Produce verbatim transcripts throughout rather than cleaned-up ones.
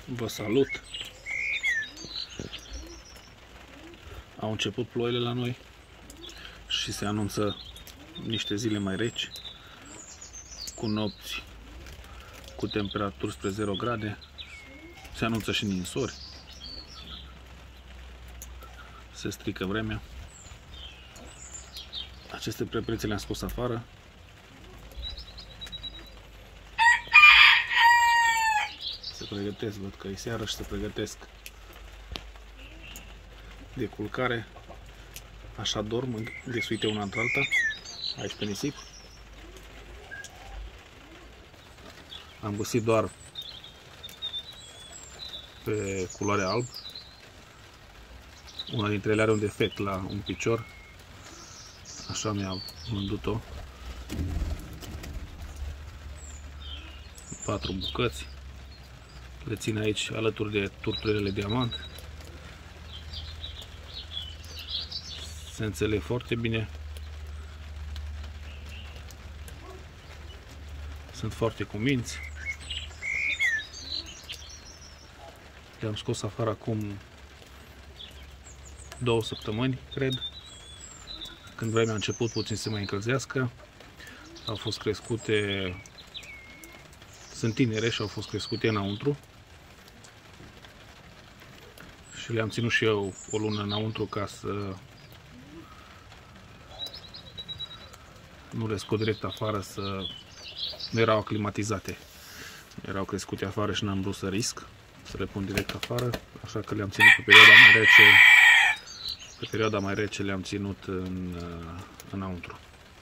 Vă salut! Au început ploile la noi și se anunță niște zile mai reci, cu nopți cu temperaturi spre zero grade. Se anunță și ninsori. Se strică vremea. Aceste prepelițe le-am scos afară. Se pregătesc, văd că e seară și se pregătesc de culcare. Așa dorm, desuite una între alta, aici pe nisip. Am găsit doar pe culoare alb. Una dintre ele are un defect la un picior, așa mi-a vândut-o. Patru bucăți. Le țin aici alături de turturile diamant. Se înțeleg foarte bine. Sunt foarte cuminți. Le-am scos afară acum două săptămâni, cred. Când vremea a început puțin să se mai încălzească. Au fost crescute, sunt tinere și au fost crescute înăuntru. Și le-am ținut și eu o lună înăuntru ca să nu le scot direct afară, să nu erau aclimatizate. Erau crescute afară și n-am vrut să risc să le pun direct afară, așa că le-am ținut pe perioada mai rece. Pe perioada mai rece le-am ținut în, înăuntru.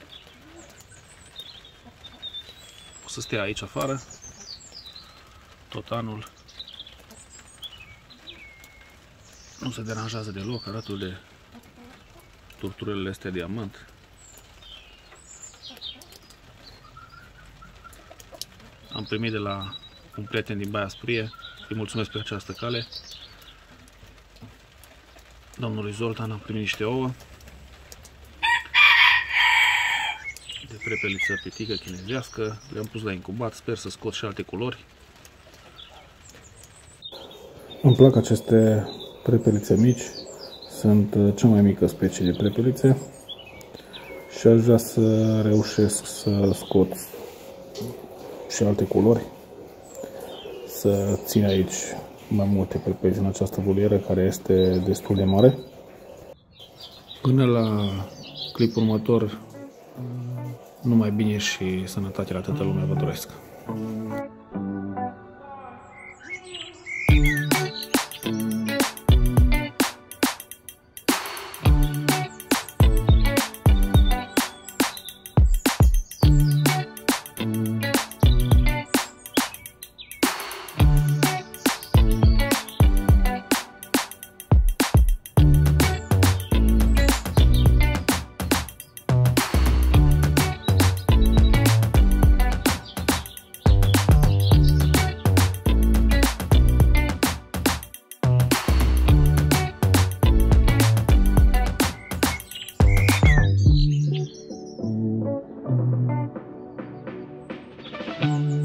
O să stea aici afară tot anul. Nu se deranjează deloc, arătul de turturile astea diamant. Am primit de la un prieten din Baia Sprie, îi mulțumesc pe această cale, domnului Zoltan. Am primit niște ouă de prepeliță pitică chinezească, le-am pus la incubat, sper să scot și alte culori. Îmi plac aceste prepelițe mici, sunt cea mai mică specie de prepelițe și aș vrea să reușesc să scot și alte culori, să țin aici mai multe prepelițe în această volieră care este destul de mare. Până la clipul următor, numai bine și sănătate la toată lumea vă doresc. Mm-hmm.